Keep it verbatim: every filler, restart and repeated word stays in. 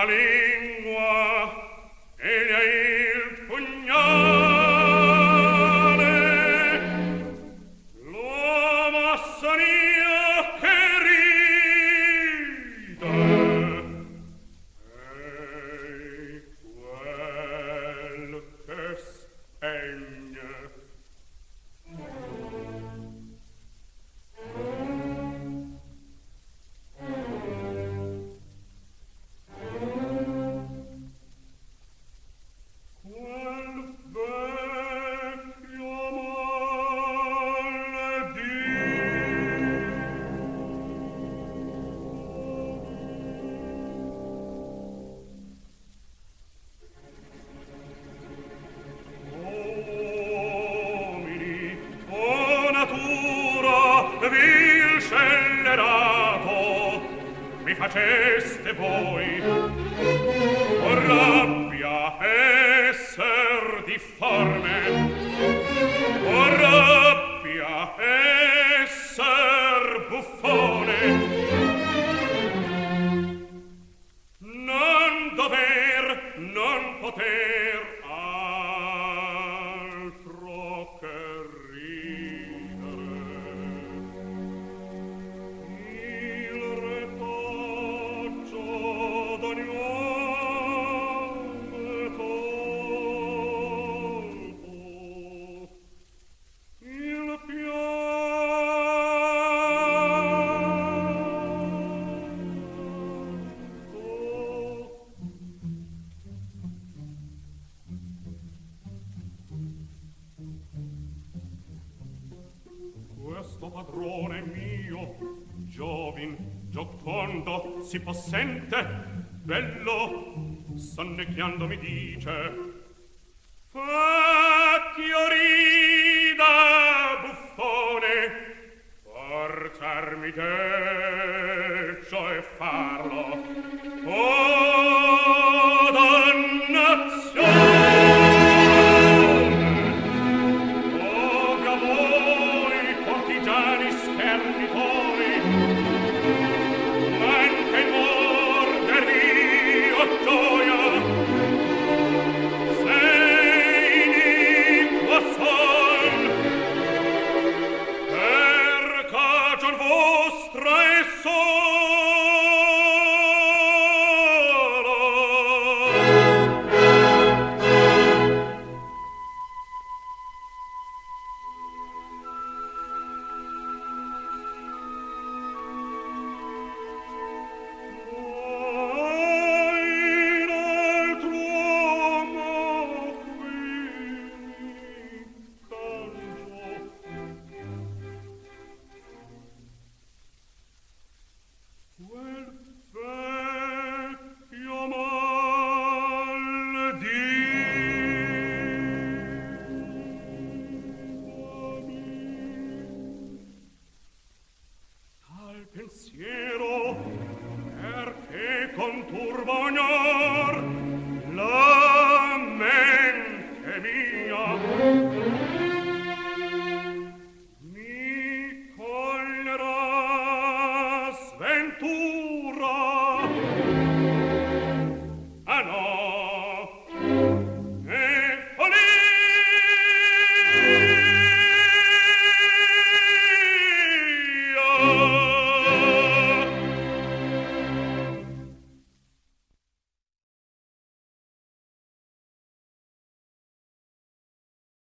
faceste voi, o rabbia esser difforme, o rabbia esser buffone, non dover, non poter altro che ridere. Il retaggio d'ogni uomo è tolto, il questo padrone mio, giovin, giocondo, si possente, bello, sonnecchiando mi dice: facchio rida, buffone, forzarmi deccio e farlo. Oh, dannazione! Pensiero, perché conturba ogni